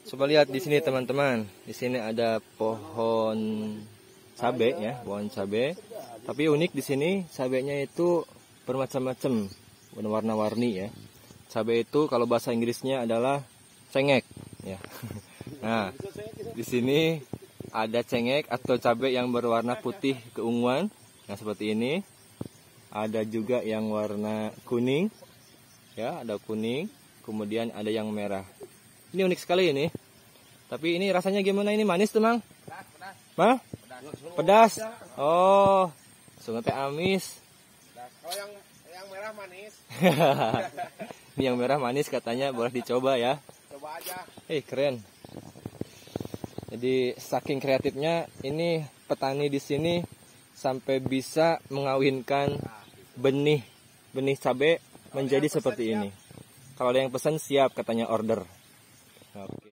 Coba lihat di sini teman-teman. Di sini ada pohon cabai ya, pohon cabai. Tapi unik di sini cabainya itu bermacam-macam, warna-warni ya. Cabai itu kalau bahasa Inggrisnya adalah cengek ya. Nah, di sini ada cengek atau cabai yang berwarna putih keunguan. Nah, seperti ini. Ada juga yang warna kuning. Ya, ada kuning, kemudian ada yang merah. Ini unik sekali ini. Tapi ini rasanya gimana ini? Manis tuh, Mang? Pedas. Mah? Pedas. Oh, sungai teh amis. Kalau yang merah manis. Ini yang merah manis katanya, boleh dicoba ya. Coba aja. Keren. Jadi saking kreatifnya ini petani di sini sampai bisa mengawinkan benih cabai menjadi seperti ini. Kalau ada yang pesan siap katanya order.